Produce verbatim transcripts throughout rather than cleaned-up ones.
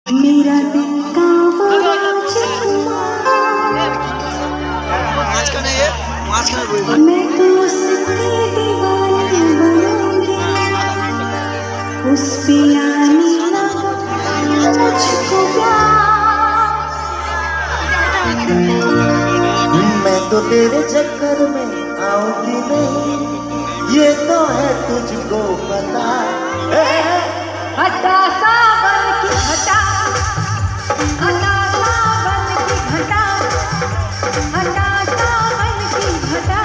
मेरा दिल का वो राजकुमार, मैं तो उसकी दीवानी बनूंगी, उस पे आने लगा मुझको प्यार। मैं तो तेरे चक्कर में आऊंगी नहीं, ये तो है तुझको पता। हटा सावन की घटा, हटा सावन की घटा, हटा सावन की घटा।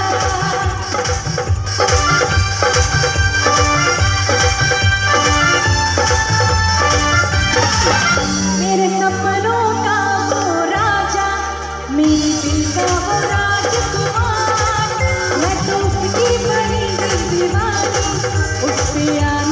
मेरे सपनों का वो राजा, मेरे दिल का वो राजकुमार, मैं तो उसकी बड़ी दीवानी, उस पे